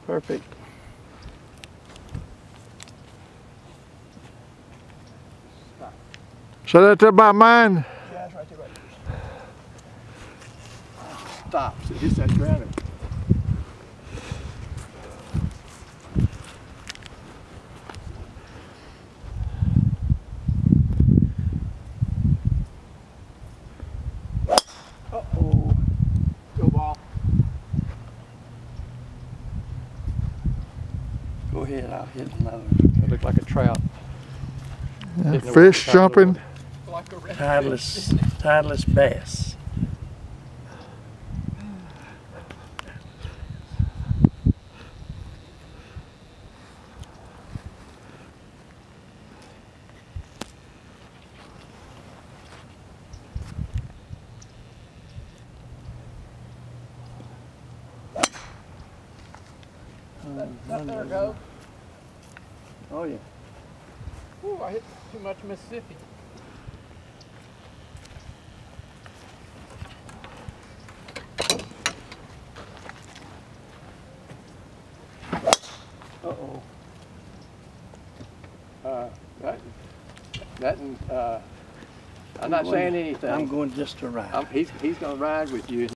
Perfect. So that's about mine. Yeah, that's right there, right there. Stop. So just that granite. Uh-oh. Go ball. Go ahead, I'll hit another. It looked like a trout. Yeah, fish jumping. Like a tideless bass. Let there go. Oh yeah. Ooh, I hit too much Mississippi. Uh-oh. I'm not saying anything. I'm going just to ride. He's going to ride with you.